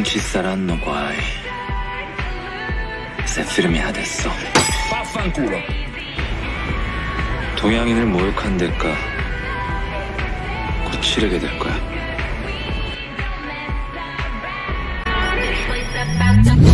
ci saranno guai se firmi adesso. Vaffanculo. 동양인을 모욕한 대가 곧 치르게 될 거야.